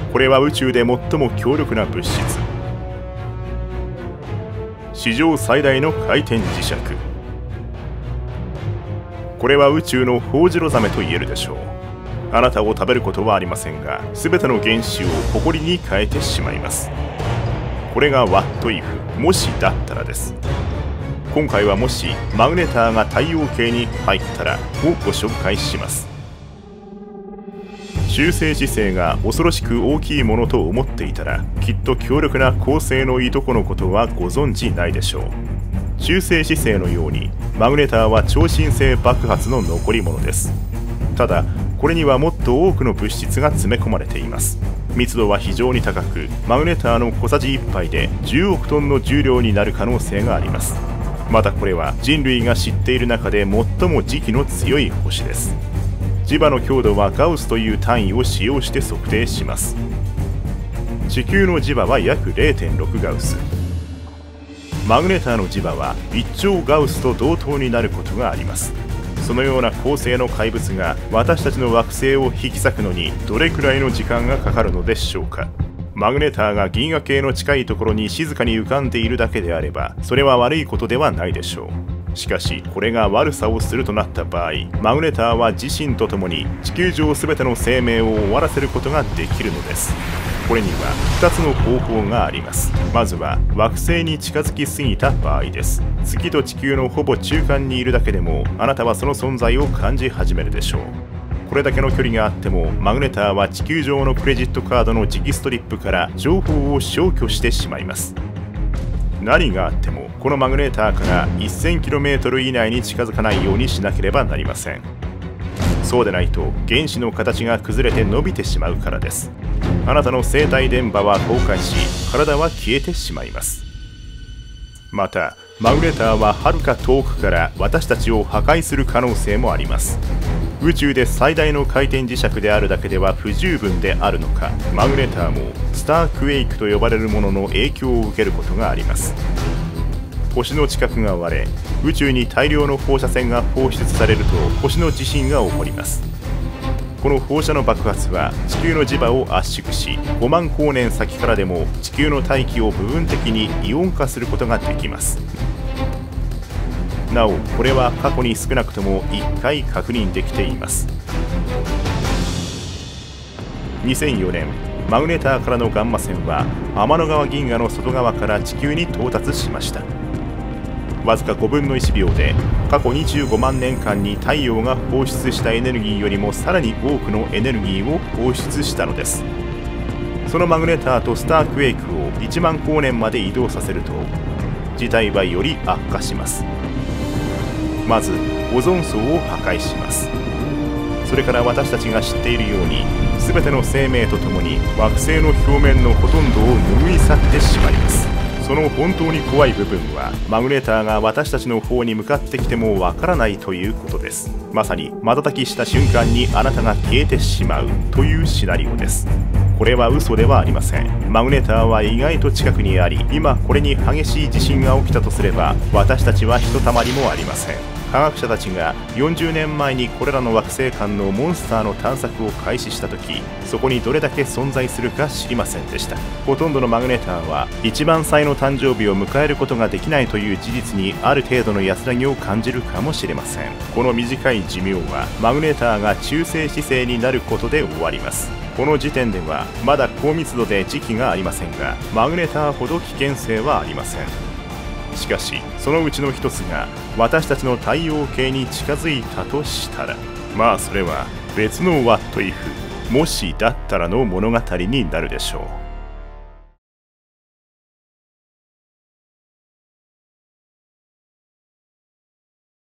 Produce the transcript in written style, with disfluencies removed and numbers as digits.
これは宇宙で最も強力な物質、史上最大の回転磁石。これは宇宙のホウジロザメと言えるでしょう。あなたを食べることはありませんが、全ての原子を埃に変えてしまいます。これがワットイフ、もしだったらです。今回はもしマグネターが太陽系に入ったらをご紹介します。中性子星が恐ろしく大きいものと思っていたら、きっと強力な恒星のいとこのことはご存知ないでしょう。中性子星のようにマグネターは超新星爆発の残り物です。ただこれにはもっと多くの物質が詰め込まれています。密度は非常に高く、マグネターの小さじ1杯で10億トンの重量になる可能性があります。またこれは人類が知っている中で最も磁気の強い星です。磁場の強度はガウスという単位を使用して測定します。地球の磁場は約 0.6 ガウス。マグネターの磁場は1兆ガウスと同等になることがあります。そのような恒星の怪物が私たちの惑星を引き裂くのにどれくらいの時間がかかるのでしょうか。マグネターが銀河系の近いところに静かに浮かんでいるだけであれば、それは悪いことではないでしょう。しかしこれが悪さをするとなった場合、マグネターは自身とともに地球上すべての生命を終わらせることができるのです。これには2つの方法があります。まずは惑星に近づきすぎた場合です。月と地球のほぼ中間にいるだけでもあなたはその存在を感じ始めるでしょう。これだけの距離があってもマグネターは地球上のクレジットカードの磁気ストリップから情報を消去してしまいます。何があってもこのマグネターから 1000km 以内に近づかないようにしなければなりません。そうでないと原子の形が崩れて伸びてしまうからです。あなたの生体電波は崩壊し、体は消えてしまいます。またマグネターははるか遠くから私たちを破壊する可能性もあります。宇宙で最大の回転磁石であるだけでは不十分であるのか、マグネターもスタークエイクと呼ばれるものの影響を受けることがあります。星の地殻が割れ、宇宙に大量の放射線が放出されると星の地震が起こります。この放射の爆発は地球の磁場を圧縮し、5万光年先からでも地球の大気を部分的にイオン化することができます。なおこれは過去に少なくとも1回確認できています。2004年マグネターからのガンマ線は天の川銀河の外側から地球に到達しました。わずか5分の1秒で過去25万年間に太陽が放出したエネルギーよりもさらに多くのエネルギーを放出したのです。そのマグネターとスタークエイクを1万光年まで移動させると事態はより悪化します。まずオゾン層を破壊します。それから私たちが知っているように全ての生命とともに惑星の表面のほとんどを拭い去ってしまいます。その本当に怖い部分はマグネターが私たちの方に向かってきてもわからないということです。まさに瞬きした瞬間にあなたが消えてしまうというシナリオです。これは嘘ではありません。マグネターは意外と近くにあり、今これに激しい地震が起きたとすれば私たちはひとたまりもありません。科学者たちが40年前にこれらの惑星間のモンスターの探索を開始した時、そこにどれだけ存在するか知りませんでした。ほとんどのマグネターは一番歳の誕生日を迎えることができないという事実にある程度の安らぎを感じるかもしれません。この短い寿命はマグネターが中性子星になることで終わります。この時点ではまだ高密度で磁気がありませんが、マグネターほど危険性はありません。しかしそのうちの一つが私たちの太陽系に近づいたとしたら、まあそれは別の What if もしだったらの物語になるでしょう。